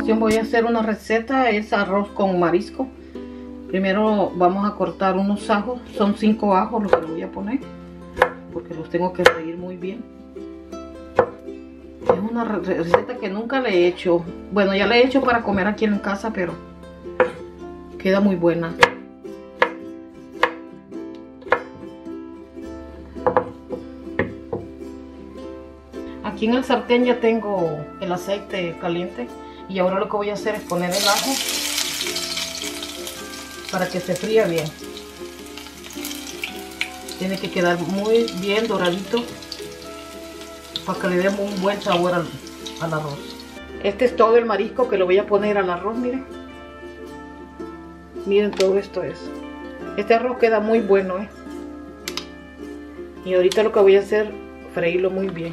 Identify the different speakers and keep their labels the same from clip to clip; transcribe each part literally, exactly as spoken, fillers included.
Speaker 1: ocasión voy a hacer una receta, es arroz con marisco. Primero vamos a cortar unos ajos, son cinco ajos los que le voy a poner, porque los tengo que freír muy bien. Es una receta que nunca le he hecho, bueno, ya la he hecho para comer aquí en casa, pero queda muy buena. Aquí en el sartén ya tengo el aceite caliente y ahora lo que voy a hacer es poner el ajo para que se fría bien. Tiene que quedar muy bien doradito para que le demos un buen sabor al, al arroz. Este es todo el marisco que lo voy a poner al arroz, miren. Miren, todo esto es. Este arroz queda muy bueno, ¿eh? Y ahorita lo que voy a hacer es freírlo muy bien.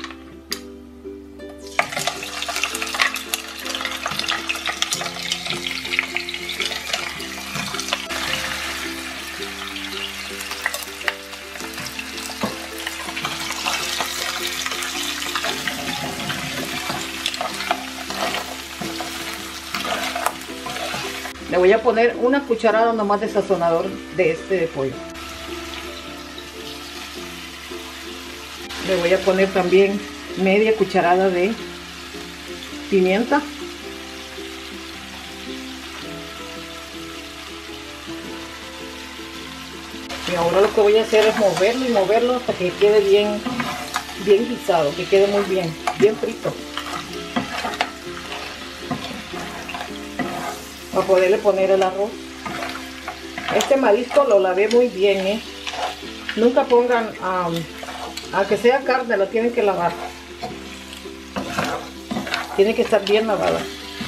Speaker 1: Le voy a poner una cucharada nomás de sazonador de este pollo. Le voy a poner también media cucharada de pimienta. Y ahora lo que voy a hacer es moverlo y moverlo hasta que quede bien, bien guisado, que quede muy bien, bien frito. Para poderle poner el arroz. Este marisco lo lavé muy bien, ¿eh? Nunca pongan, um, a que sea carne, la tienen que lavar. Tiene que estar bien lavada.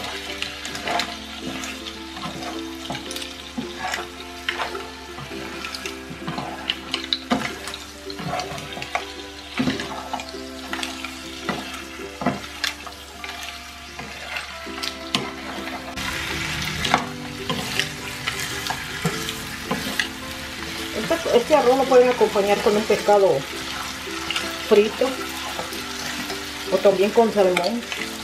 Speaker 1: Este arroz lo pueden acompañar con un pescado frito o también con salmón.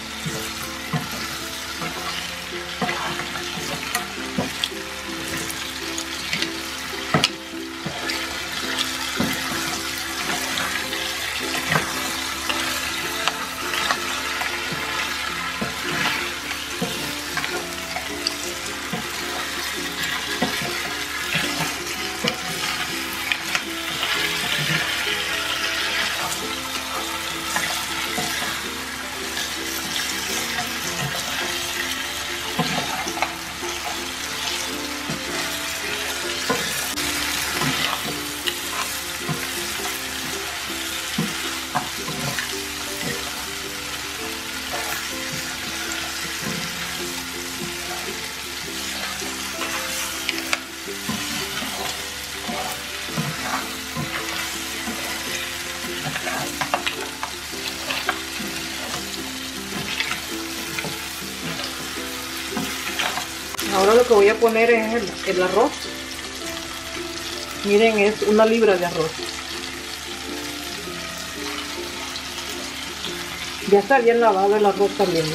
Speaker 1: Ahora lo que voy a poner es el, el arroz. Miren, es una libra de arroz. Ya está bien lavado el arroz también.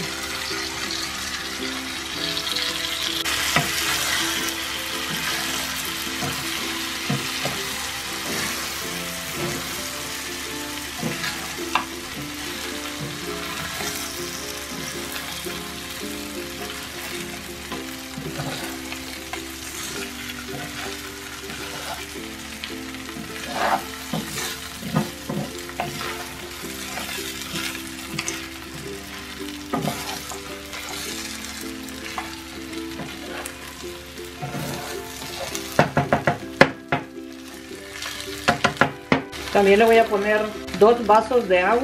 Speaker 1: También le voy a poner dos vasos de agua.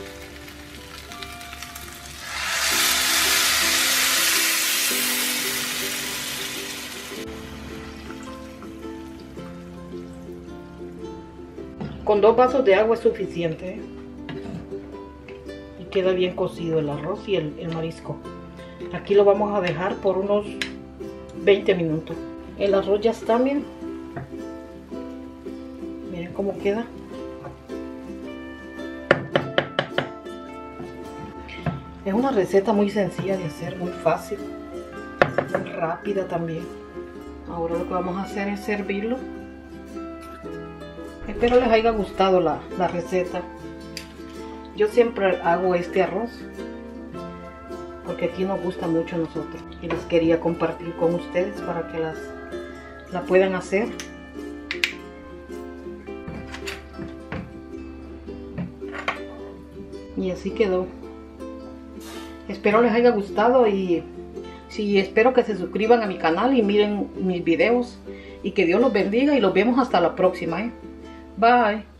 Speaker 1: Con dos vasos de agua es suficiente, ¿eh? Y queda bien cocido el arroz y el, el marisco. Aquí lo vamos a dejar por unos veinte minutos. El arroz ya está, miren. Miren cómo queda. Es una receta muy sencilla de hacer, muy fácil, muy rápida también. Ahora lo que vamos a hacer es servirlo. Espero les haya gustado la, la receta. Yo siempre hago este arroz porque aquí nos gusta mucho a nosotros y les quería compartir con ustedes para que las la puedan hacer. Y así quedó. Espero les haya gustado y sí, espero que se suscriban a mi canal y miren mis videos y que Dios los bendiga y los vemos hasta la próxima, ¿eh? Bye.